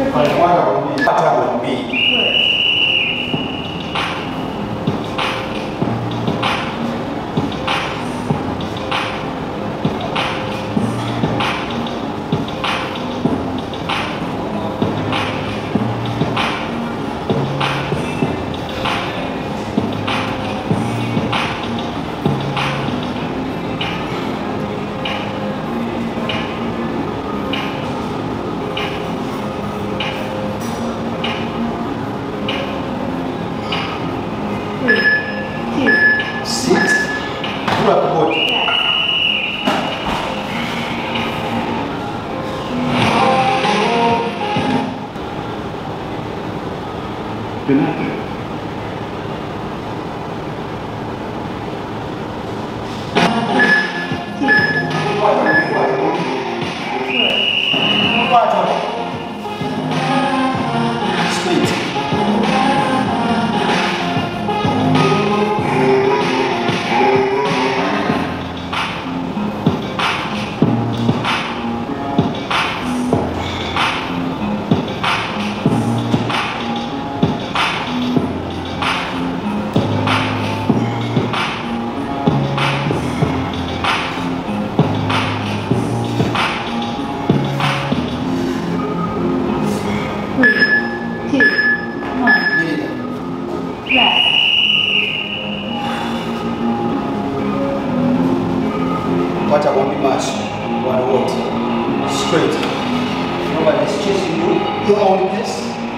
What I want to match, one what? Straight. Nobody's chasing you. Your own pace.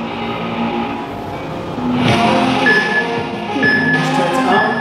Straight arm.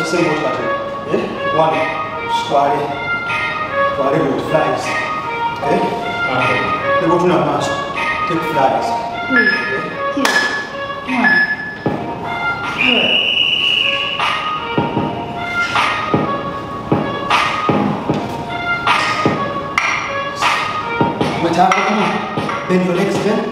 same way pattern. Okay? One, square, with flies. Okay? They go to the match. Take flies. 3, 2, 1. Good. With half, come on. Bend your legs again.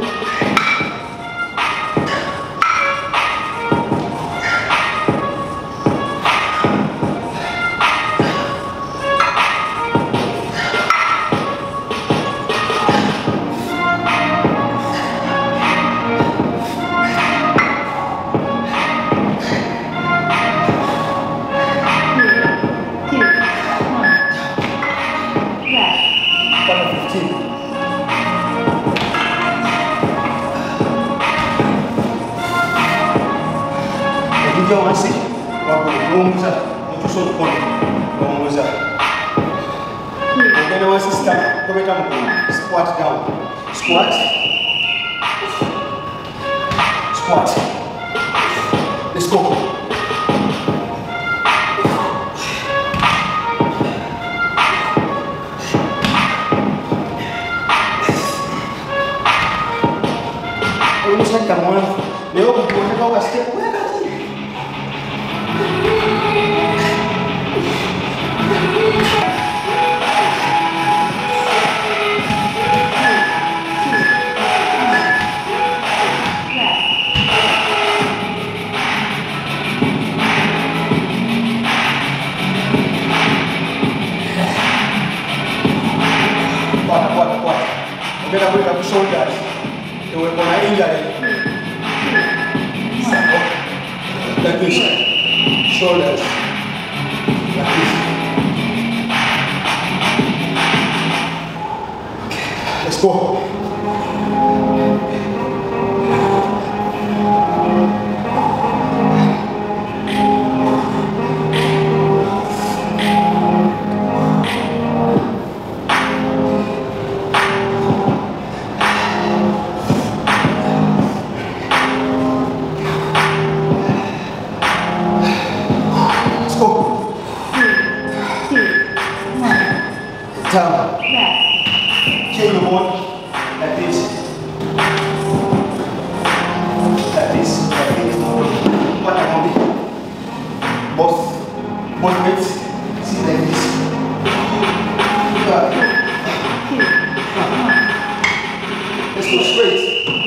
Squat down. Squat. Squat. Let's go. Almost like that one. Leo, you want to go a step? We're going to work up the shoulders. So we're going to injure it. Like this. Shoulders. Like this. Let's go. Down. Change the board like this. Like this. Like this. What I want it. Both weights. See like this. Let's go straight.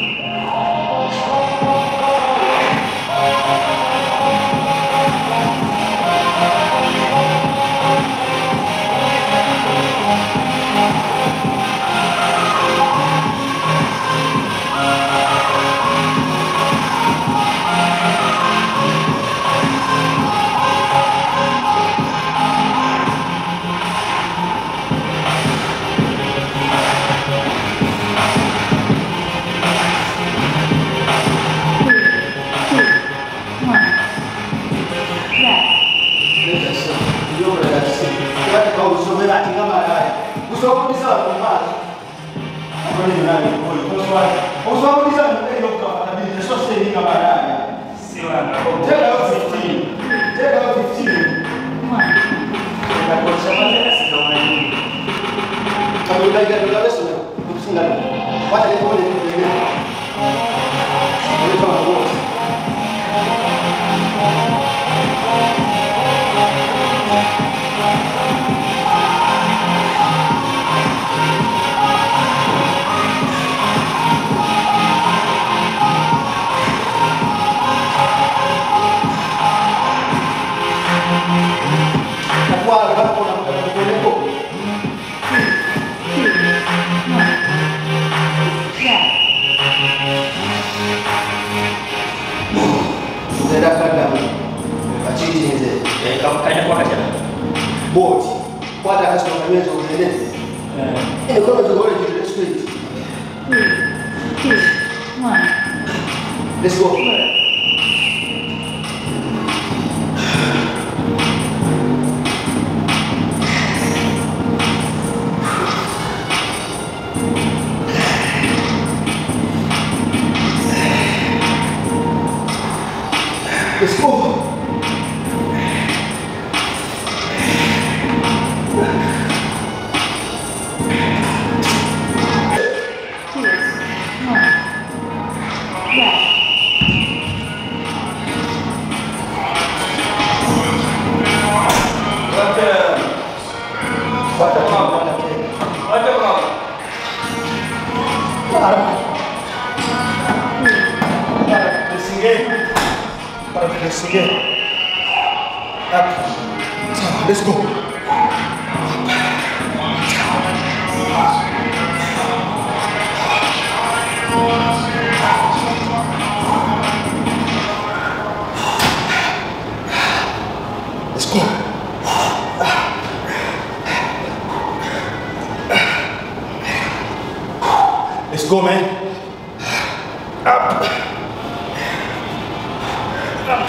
Board. What has to be made of the left? And the color is already straight. 3, 2, 1. Let's go. Let's go. again. Parapress again. Up. Let's go. Let's go. Let's go, man. Up. Up.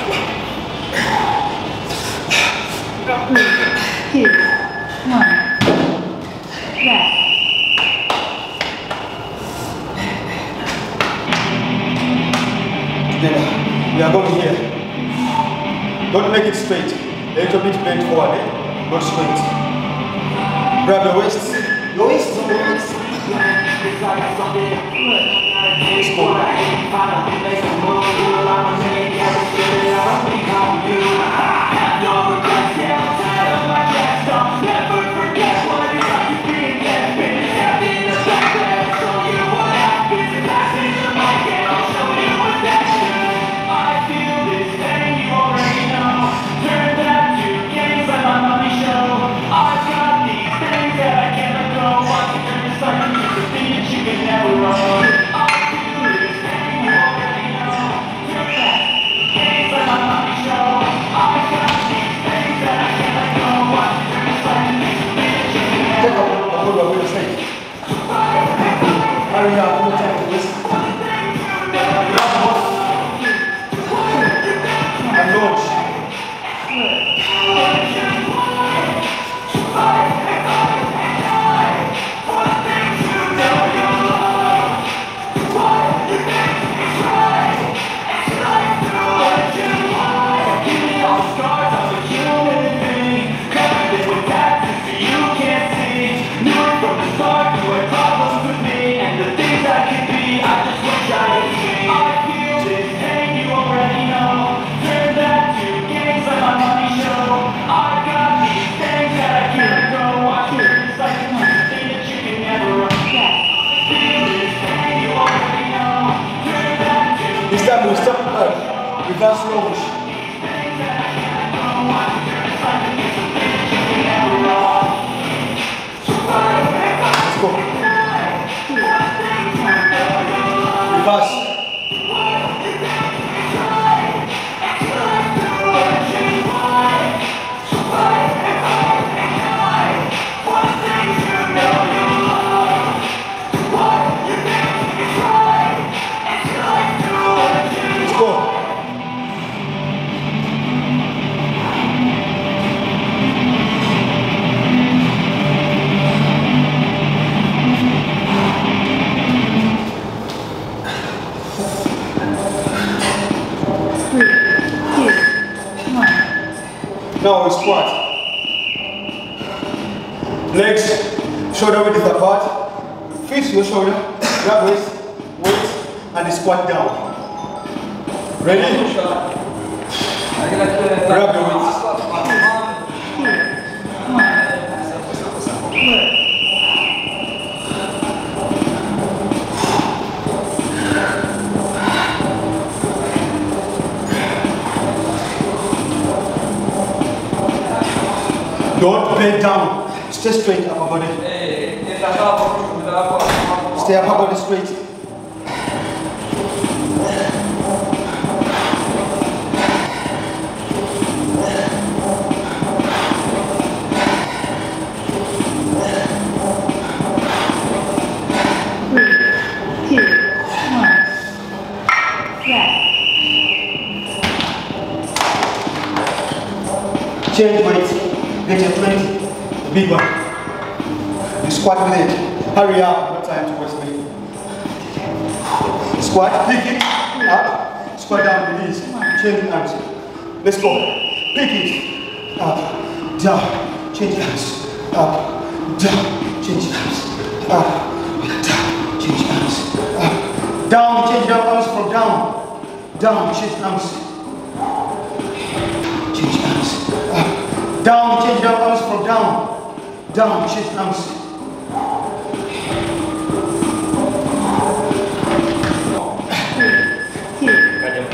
3, 2, 1. Rest. Together. We are going here. Don't make it straight. A little bit bent forward, eh? Not straight. Grab your waist. Your waist is on the waist. Let's go. Hurry up, no time to waste. And launch. This time we step back, reverse lunge. Let's go. Reverse. Let's go. Now we squat. Legs, shoulder width apart. Fix your shoulder, grab waist, weight, and squat down. Ready? Grab your weight. Don't bend down. Stay straight, upper body. Stay upper body straight. Change weight. Get your 20. Big one. You squat with it. Hurry up. No time to waste weight. Squat. Pick it. Up. Squat down with these. Change the arms. Let's go. Pick it. Up. Down. Change the arms. Up. Down. Change the arms. Up. Down. Change the arms. Up. Down. Change the arms from down. Down. Change the arms. Change the arms. Up. Down, change the arms from down. Down, change the arms.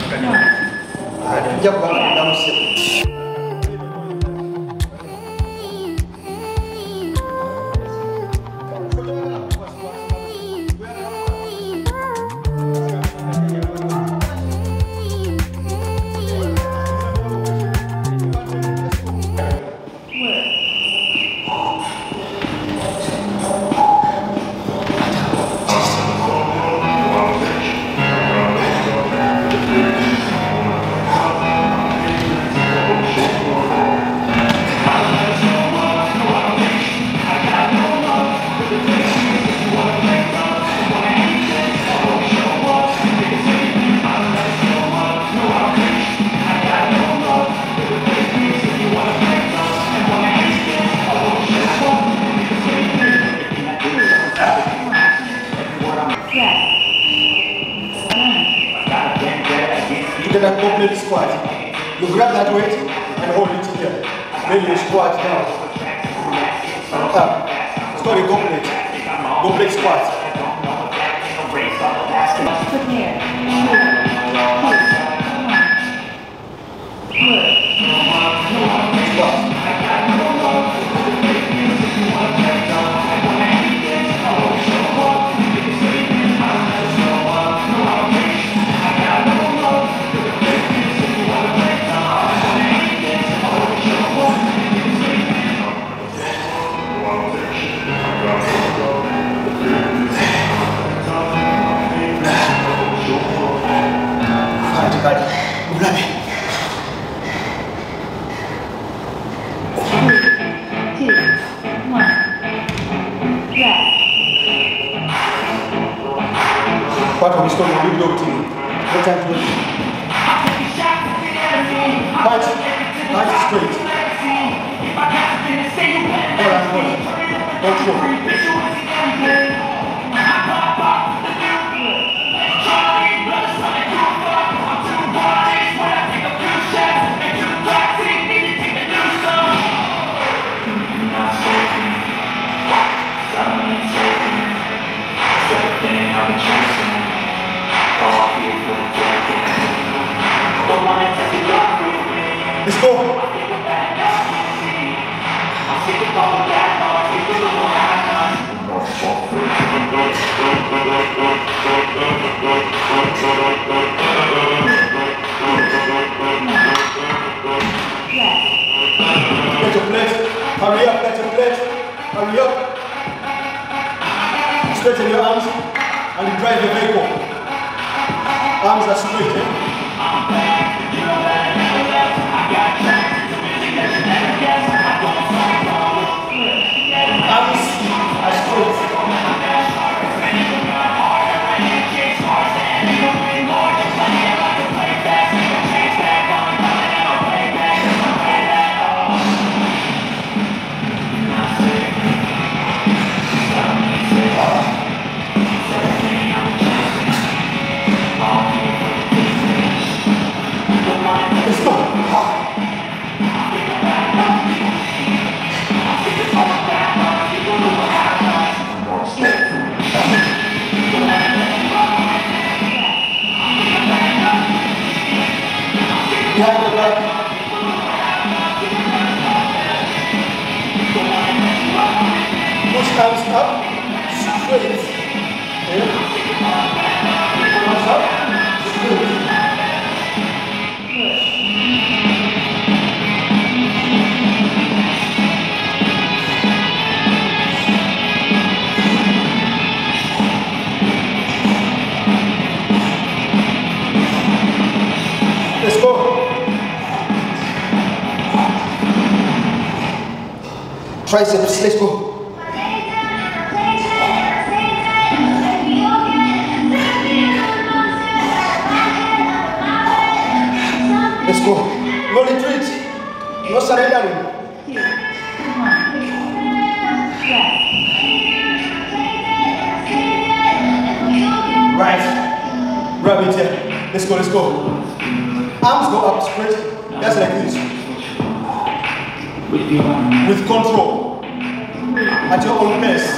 That complete squat. You grab that weight and hold it here. Then you squat down. Up. It's called a goblet. Goblet squat. Prepare. What are we still doing? What time to do? Punch straight. Control. Let's go. Get your plate. Hurry up, get your plate. Hurry up. Straighten your arms and you drive the vehicle. Arms are straight, eh? Arms are straight. Let's go. Behind the back. Push arms up, straight. Okay. Arms up, straight. Let's go. Triceps, let's go. Let's go. No retreat. No surrendering. Right. Grab it here. Let's go, let's go. Arms go up straight. Just like this. With control. At your own pace.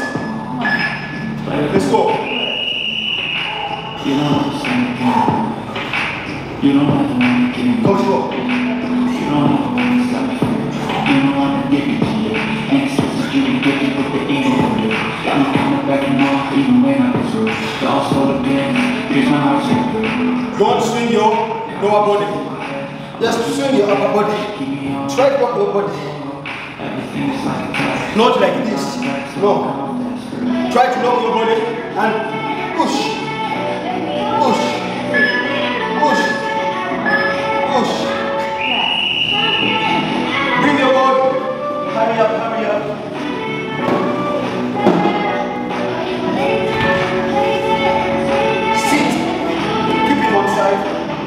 Let's go. You don't have to want to get Go slow. You don't have to want to stop. You don't want to get it to you. Ancestors, you can get it with the end of it. Got me coming back and off even when I was through. Y'all slow again. Here's my house in the Don't swing your lower body. Just swing your upper body. Try to walk your body. Not like this. No. Try to lock your body and push. Push. Push. Push. Bring your body. Hurry up, hurry up. Sit. Keep it one side.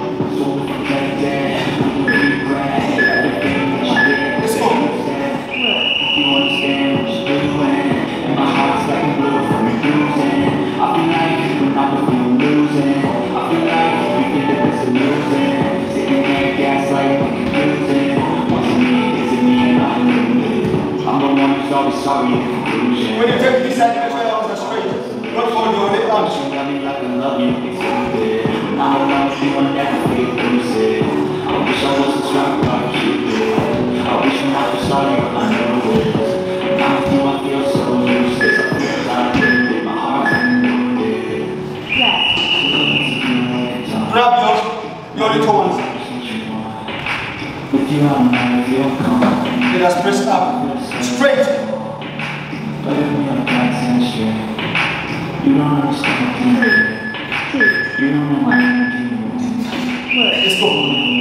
Let's go. You understand what you're doing, and my heart's like a blue from me losing. I feel like when I'm losing, I feel like we think that it's a losing. Sitting there gaslight, confusing. Once again, it's me and I'm losing. I'm the one who's always sorry in conclusion. When you take this side, make sure your arms are straight. Don't fold your left arms. You got me like I love you, it's so good. Now I love you, I'll never feel lucid. I wish I wasn't strong like you did. I wish I might have started, I know it. Now with you, I feel so useless. I feel like my heart's unwounded. Grab your little ones. With you, I'm not feel calm. Let us press up. Straight. But if we are God's shit, you don't understand. You don't know what I'm doing. Let's go.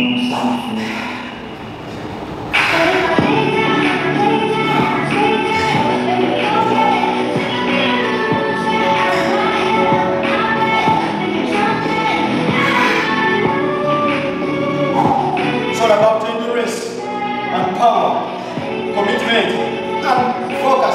It's all about endurance and power, commitment and focus.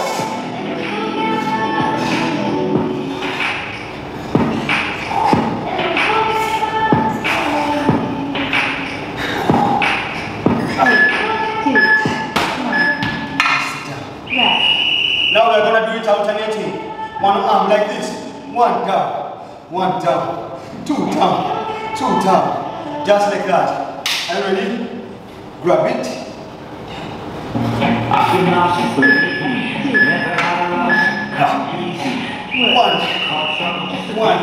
Now we're going to do it alternating. One arm like this. One down, two down, two down. Just like that. Are you ready? Grab it. I feel nauseous, but never had a rush. Easy. One.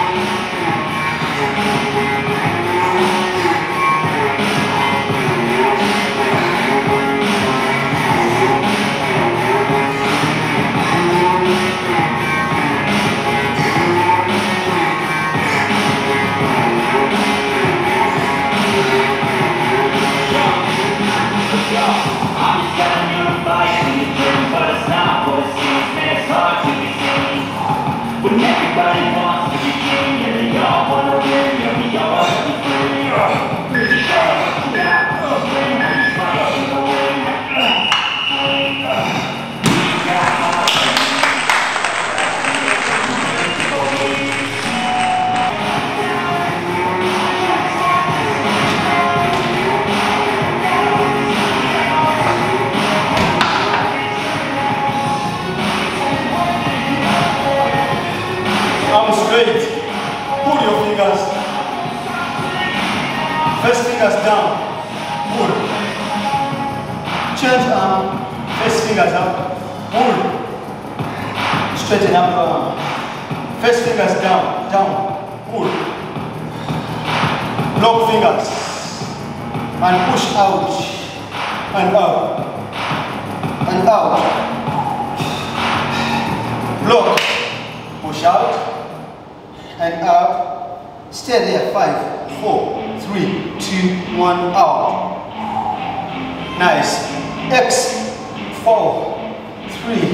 Everybody wants to be king, and they all want to win, and we all want to be free. Arms straight. Pull your fingers. First fingers down. Pull. Change arm. First fingers up. Pull. Straighten up your arm. First fingers down. Down. Pull. Lock fingers. And push out. And up. And out. Block. Push out. And up, stay there, 5, 4, 3, 2, 1, out. Nice. X, 4, 3, 2,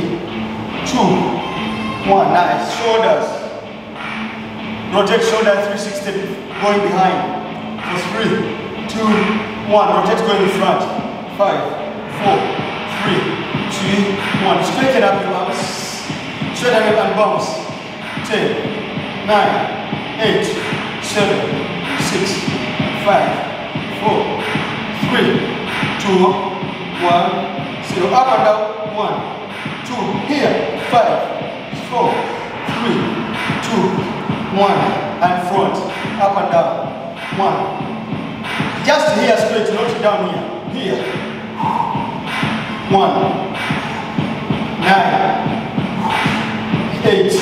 1, nice. Shoulders. Rotate shoulder 360, going behind. For 3, 2, 1, rotate going in front. 5, 4, 3, 2, 1. Straighten up your arms. Straighten up and bounce. 10, 9, 8, 7, 6, 5, 4, 3, 2, 1, 0. Up and down. 1, 2. Here. 5, 4, 3, 2, 1. And front. Up and down. 1, Just here straight, not down here. Here. 1, 9, 8,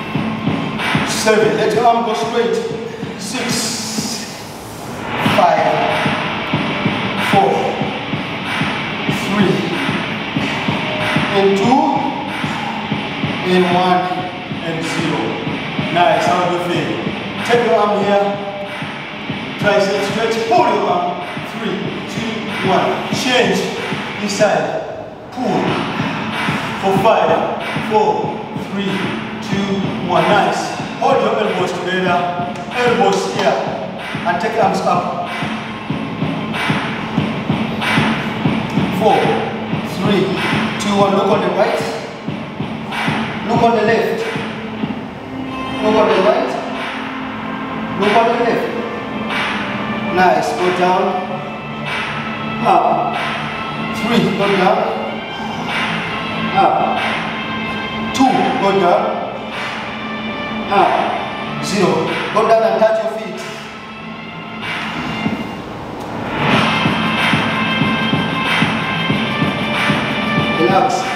7. Let your arm go straight. 6, 5, 4, 3, and 2, and 1, and 0. Nice, how do you feel? Take your arm here. Tricep stretch, pull your arm. 3, 2, 1. Change this side. Pull. For 5, 4, 3, 2, 1. Nice. Hold your elbows together. Elbows here. And take arms up. 4, 3, 2, 1. Look on the right. Look on the left. Look on the right. Look on the left. Nice. Go down. Up. 3. Go down. Up. 2. Go down. Up. 0. Go down and touch your feet. Relax.